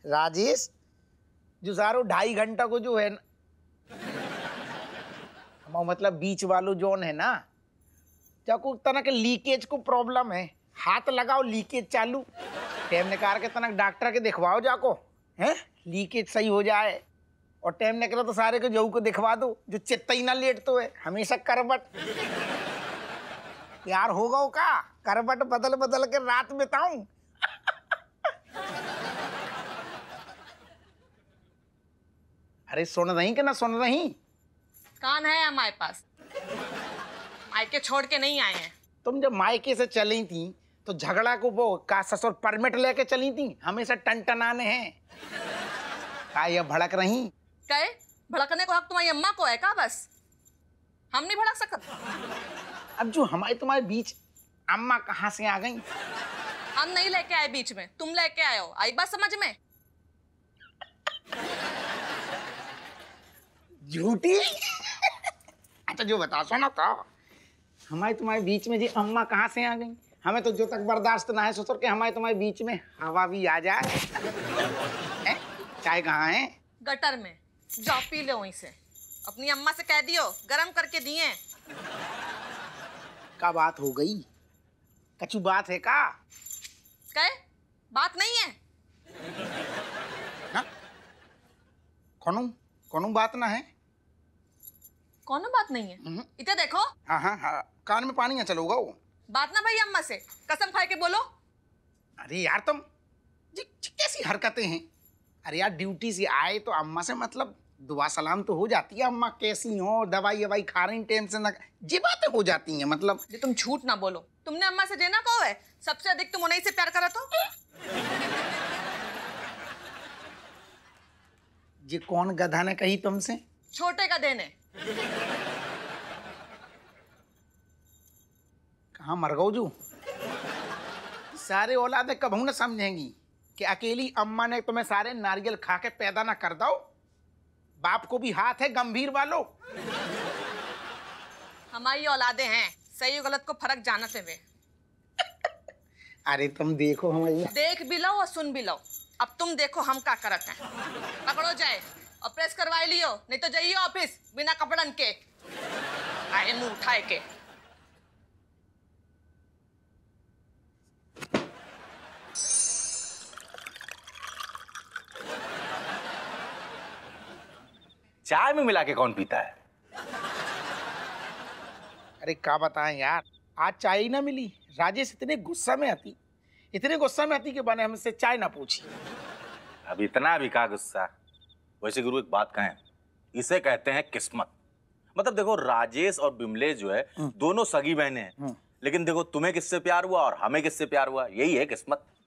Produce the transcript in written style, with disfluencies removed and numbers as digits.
राजेश जो सारो 2.5 घंटा को जो है ना, मतलब बीच वालों जोन है ना, जाको तना के लीकेज को प्रॉब्लम है, हाथ लगाओ लीकेज चालू, टाइम निकाल के तना डॉक्टर के दिखवाओ जाको, हैं लीकेज सही हो जाए। और टाइम निकला तो सारे को जऊ को दिखवा दो, जो चित्ता ही ना लेट तो है हमेशा करबट। यार होगा वो का करबट बदल बदल के रात बिताऊं। अरे सुन रही कि ना सुन रही? कान है हमारे पास, मायके छोड़ के नहीं आए हैं। तुम जब मायके से चली थी तो झगड़ा को वो का ससुर परमिट लेके चली थी, हमेशा टनटनाने हैं। का ये भड़क रही? कहे भड़कने को हक तुम्हारी अम्मा को है का? बस हम नहीं भड़क सकते। अब जो हमारे तुम्हारे बीच अम्मा कहाँ से आ गई? हम नहीं लेके आए बीच में, तुम लेके आए हो। आई बात समझ में? झूठी। अच्छा जो बता सुना था, हमारे तुम्हारे बीच में जी अम्मा कहाँ से आ गई? हमें तो जो तक बर्दाश्त ना है ससुर के हमारे तुम्हारे बीच में हवा भी आ जाए। चाय कहाँ है? गटर में, जाओ पी लो वहीं से। अपनी अम्मा से कह दियो गरम करके दिए। का बात हो गई? कछु बात है का? कहे बात नहीं है ना? कौनो बात ना है? कौनो बात नहीं है? इधर देखो। हाँ हाँ हाँ, कान में पानी ना चलोगा वो। बात ना भाई अम्मा से कसम खा के बोलो। अरे यार तुम जी कैसी हरकतें हैं? अरे यार ड्यूटी से आए तो अम्मा से मतलब दुआ सलाम तो हो जाती है, अम्मा कैसी हो, दवाई ववाई खा रही, टेंशन ना, ये बातें हो जाती हैं। मतलब जी तुम झूठ ना बोलो, तुमने अम्मा से देना कहो है, सबसे अधिक तुम उन्हीं से प्यार करा तो। ये कौन गधा ने कही तुमसे? छोटे का देने। कहाँ मर गो जू? सारे औलादे कबहू न समझेंगी कि अकेली अम्मा ने तुम्हें सारे नारियल खा के पैदा ना कर दो। बाप को भी हाथ है गंभीर वालों। हमारी औलादे हैं, सही गलत को फर्क जानते हुए। अरे तुम देखो हमारी, देख भी लो और सुन भी लो। अब तुम देखो हम क्या करते हैं। पकड़ो जाए और प्रेस करवाई लियो, नहीं तो जाइए ऑफिस बिना कपड़न के आए मुंह उठाए के। चाय में मिला के कौन पीता है? अरे क्या बताएं यार, आज चाय ही ना मिली। राजेश इतने गुस्सा में आती कि बने हमसे चाय ना पूछी। अब इतना भी का गुस्सा? वैसे गुरु एक बात कहें, इसे कहते हैं किस्मत। मतलब देखो राजेश और बिमलेश जो है दोनों सगी बहनें हैं, लेकिन देखो तुम्हें किससे प्यार हुआ और हमें किससे प्यार हुआ, यही है किस्मत।